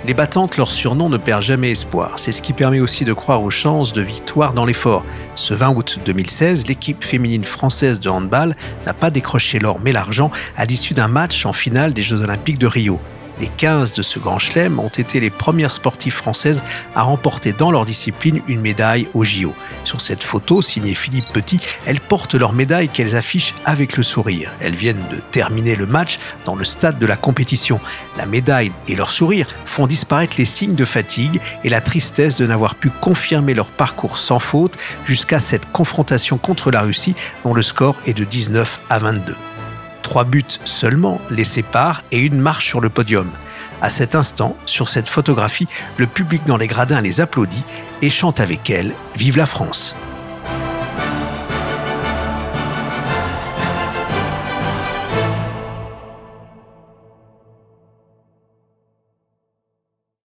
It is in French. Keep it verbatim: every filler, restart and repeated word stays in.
Les battantes, leur surnom, ne perd jamais espoir. C'est ce qui permet aussi de croire aux chances de victoire dans l'effort. Ce vingt août deux mille seize, l'équipe féminine française de handball n'a pas décroché l'or mais l'argent à l'issue d'un match en finale des Jeux Olympiques de Rio. Les quinze de ce grand chelem ont été les premières sportives françaises à remporter dans leur discipline une médaille aux J O. Sur cette photo, signée Philippe Petit, elles portent leur médaille qu'elles affichent avec le sourire. Elles viennent de terminer le match dans le stade de la compétition. La médaille et leur sourire font disparaître les signes de fatigue et la tristesse de n'avoir pu confirmer leur parcours sans faute jusqu'à cette confrontation contre la Russie dont le score est de dix-neuf à vingt-deux. Trois buts seulement les séparent et une marche sur le podium. À cet instant, sur cette photographie, le public dans les gradins les applaudit et chante avec elles « Vive la France ».